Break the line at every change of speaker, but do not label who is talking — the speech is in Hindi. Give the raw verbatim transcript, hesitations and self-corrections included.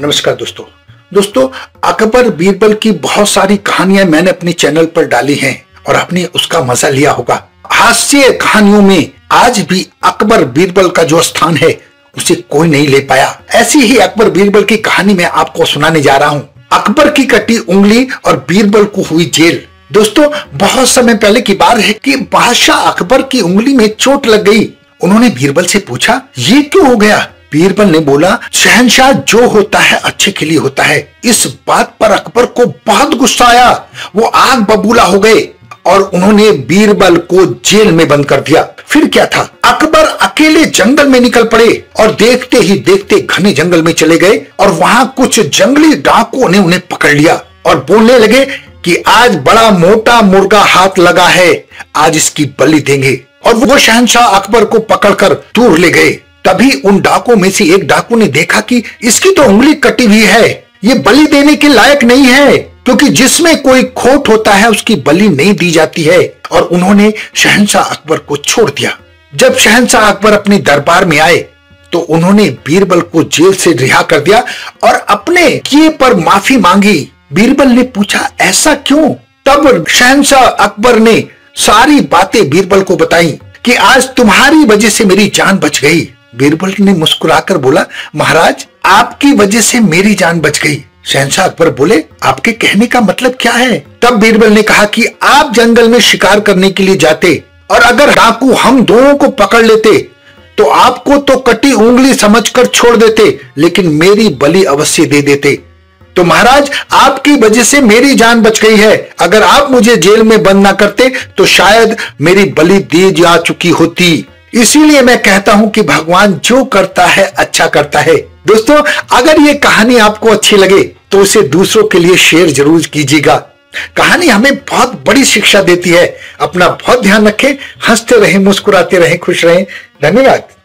नमस्कार दोस्तों दोस्तों अकबर बीरबल की बहुत सारी कहानियां मैंने अपने चैनल पर डाली हैं और आपने उसका मजा लिया होगा। हास्य कहानियों में आज भी अकबर बीरबल का जो स्थान है उसे कोई नहीं ले पाया। ऐसी ही अकबर बीरबल की कहानी मैं आपको सुनाने जा रहा हूँ। अकबर की कटी उंगली और बीरबल को हुई जेल। दोस्तों बहुत समय पहले की बात है कि बादशाह अकबर की उंगली में चोट लग गई। उन्होंने बीरबल से पूछा ये क्यों हो गया। बीरबल ने बोला शहंशाह जो होता है अच्छे के लिए होता है। इस बात पर अकबर को बहुत गुस्सा आया। वो आग बबूला हो गए और उन्होंने बीरबल को जेल में बंद कर दिया। फिर क्या था, अकबर अकेले जंगल में निकल पड़े और देखते ही देखते घने जंगल में चले गए और वहां कुछ जंगली डाकुओं ने उन्हें पकड़ लिया और बोलने लगे कि आज बड़ा मोटा मुर्गा हाथ लगा है, आज इसकी बलि देंगे। और वो शहंशाह अकबर को पकड़कर दूर ले गए। तभी उन डाकुओं में से एक डाकू ने देखा कि इसकी तो उंगली कटी हुई है, ये बलि देने के लायक नहीं है, क्योंकि जिसमें कोई खोट होता है उसकी बलि नहीं दी जाती है। और उन्होंने शहंशाह अकबर को छोड़ दिया। जब शहंशाह अकबर अपने दरबार में आए तो उन्होंने बीरबल को जेल से रिहा कर दिया और अपने किए पर माफी मांगी। बीरबल ने पूछा ऐसा क्यों। तब शहंशाह अकबर ने सारी बातें बीरबल को बताई कि आज तुम्हारी वजह से मेरी जान बच गई। बीरबल ने मुस्कुराकर बोला महाराज आपकी वजह से मेरी जान बच गई। शहंशाह अकबर बोले आपके कहने का मतलब क्या है। तब बीरबल ने कहा कि आप जंगल में शिकार करने के लिए जाते और अगर डाकू हम दोनों को पकड़ लेते तो आपको तो कटी उंगली समझकर छोड़ देते, लेकिन मेरी बलि अवश्य दे देते। तो महाराज आपकी वजह से मेरी जान बच गई है। अगर आप मुझे जेल में बंद ना करते तो शायद मेरी बलि दी जा चुकी होती। इसीलिए मैं कहता हूं कि भगवान जो करता है अच्छा करता है। दोस्तों अगर ये कहानी आपको अच्छी लगे तो उसे दूसरों के लिए शेयर जरूर कीजिएगा। कहानी हमें बहुत बड़ी शिक्षा देती है। अपना बहुत ध्यान रखें, हंसते रहें, मुस्कुराते रहें, खुश रहें। धन्यवाद।